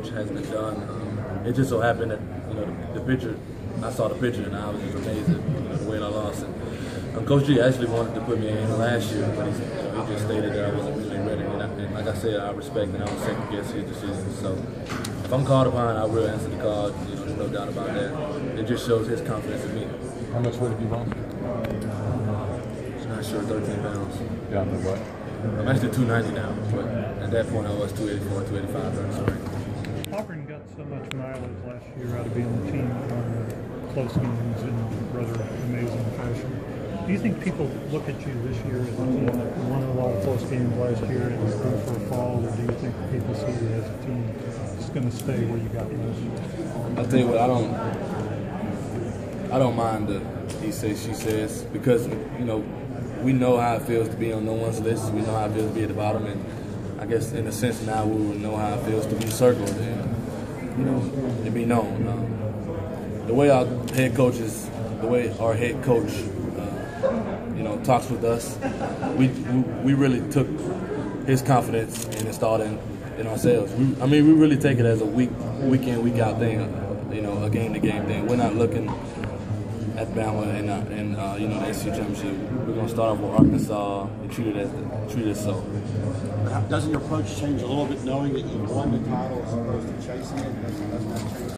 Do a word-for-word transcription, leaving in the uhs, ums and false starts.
which has been done. Um, it just so happened that you know the, the picture. I saw the picture and I was just amazed at you know, the way I lost it. Um, Coach G actually wanted to put me in last year, but he, you know, he just stated that I wasn't really ready. And, I, and like I said, I respect and I don't second guess his decisions. So if I'm called upon, I will answer the call. You know, there's no doubt about that. It just shows his confidence in me. How much weight have you lost? I'm not sure, thirteen pounds. Down to what? I'm actually two ninety now, but at that point I was two eighty-four, two eighty-five. Sorry. Auburn got so much mileage last year out of being the team on the close games in rather amazing fashion. Do you think people look at you this year as a team that won a lot of close games last year and is due for a fall, or do you think people see you as a team that's going to stay where you got last year? I tell you what, I don't, I don't mind the he says, she says, because you know we know how it feels to be on no one's list. We know how it feels to be at the bottom, and I guess in a sense now we will know how it feels to be circled and you know and be known. Um, the way our head coaches, the way our head coach, uh, you know, talks with us, we, we we really took his confidence and installed it in, in ourselves. We, I mean, we really take it as a week, week in, week out thing. You know, a game to game thing. We're not looking at Bama and, uh, and uh, you know, the S E C championship. We're going to start off with Arkansas and treat it as treat it so. Doesn't your approach change a little bit knowing that you won the title as opposed to chasing it? Doesn't, doesn't that change?